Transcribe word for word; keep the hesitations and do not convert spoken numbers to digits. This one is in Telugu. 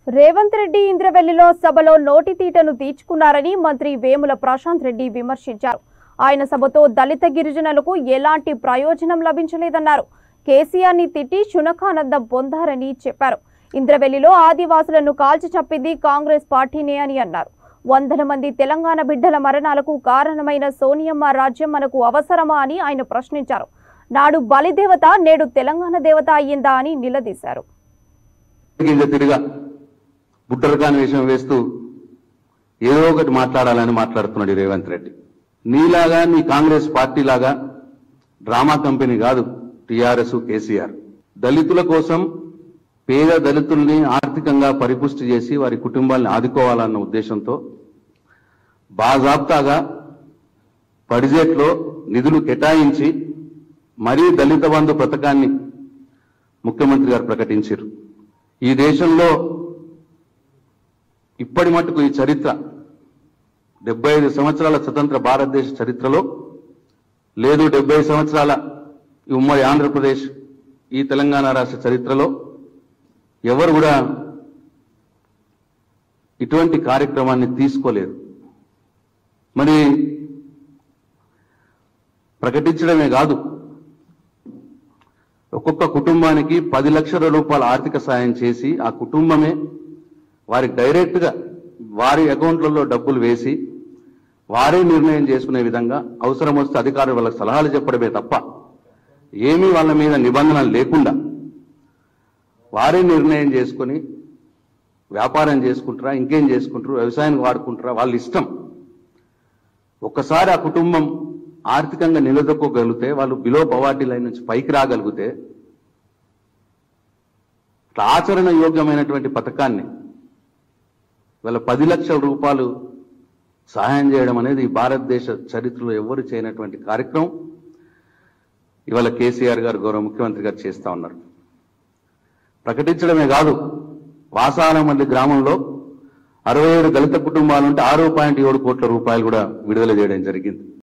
రేవంత్ రెడ్డి ఇంద్రవెల్లిలో సభలో నోటి తీటను తీర్చుకున్నారని మంత్రి వేముల ప్రశాంత్ రెడ్డి విమర్శించారు. ఆయన సభతో దళిత గిరిజనులకు ఎలాంటి ప్రయోజనం లభించలేదన్నారు. కేసీఆర్ ని తిట్టి శునకానందం పొందారని చెప్పారు. ఇంద్రవెల్లిలో ఆదివాసులను కాల్చి చంపింది కాంగ్రెస్ పార్టీనే అని అన్నారు. వందల మంది తెలంగాణ బిడ్డల మరణాలకు కారణమైన సోనియమ్మ రాజ్యం మనకు అవసరమా అని ఆయన ప్రశ్నించారు. నాడు బలిదేవత నేడు తెలంగాణ దేవత అయ్యిందా అని నిలదీశారు. బుట్టరకాని విషయం వేస్తూ ఏదో ఒకటి మాట్లాడాలని మాట్లాడుతున్నాడు రేవంత్ రెడ్డి. నీలాగా నీ కాంగ్రెస్ పార్టీ లాగా డ్రామా కంపెనీ కాదు టీఆర్ఎస్ కేసీఆర్. దళితుల కోసం పేద దళితుల్ని ఆర్థికంగా పరిపుష్టి చేసి వారి కుటుంబాలను ఆదుకోవాలన్న ఉద్దేశంతో బాజాబ్తాగా బడ్జెట్లో నిధులు కేటాయించి మరీ దళిత బంధు పథకాన్ని ముఖ్యమంత్రి గారు ప్రకటించారు. ఈ దేశంలో ఇప్పటి మట్టుకు ఈ చరిత్ర డెబ్బై ఐదు సంవత్సరాల స్వతంత్ర భారతదేశ చరిత్రలో లేదు, డెబ్బై సంవత్సరాల ఈ ఉమ్మడి ఆంధ్రప్రదేశ్ ఈ తెలంగాణ రాష్ట్ర చరిత్రలో ఎవరు కూడా ఇటువంటి కార్యక్రమాన్ని తీసుకోలేదు. మరి ప్రకటించడమే కాదు, ఒక్కొక్క కుటుంబానికి పది లక్షల రూపాయల ఆర్థిక సాయం చేసి ఆ కుటుంబమే వారికి డైరెక్ట్ గా వారి అకౌంట్లలో డబ్బులు వేసి వారే నిర్ణయం చేసుకునే విధంగా అవసరం వస్తే అధికారులు వాళ్ళకి సలహాలు చెప్పడమే తప్ప ఏమీ వాళ్ళ మీద నిబంధనలు లేకుండా వారే నిర్ణయం చేసుకుని వ్యాపారం చేసుకుంటారా, ఇంకేం చేసుకుంటారు, వ్యవసాయానికి వాడుకుంటారా, వాళ్ళ ఇష్టం. ఒక్కసారి ఆ కుటుంబం ఆర్థికంగా నిలదొక్కగలిగితే, వాళ్ళు బిలో పవర్టీ లైన్ నుంచి పైకి రాగలిగితే, ఆచరణ యోగ్యమైనటువంటి పథకాన్ని వాళ్ళ పది లక్షల రూపాయలు సహాయం చేయడం అనేది భారతదేశ చరిత్రలో ఎవరు చేయనటువంటి కార్యక్రమం ఇవాళ కేసీఆర్ గారు గౌరవ ముఖ్యమంత్రి గారు చేస్తా ఉన్నారు. ప్రకటించడమే కాదు, వాసాలమంది గ్రామంలో అరవై ఏడు దళిత కుటుంబాలుంటే ఆరు పాయింట్ ఏడు కోట్ల రూపాయలు కూడా విడుదల చేయడం జరిగింది.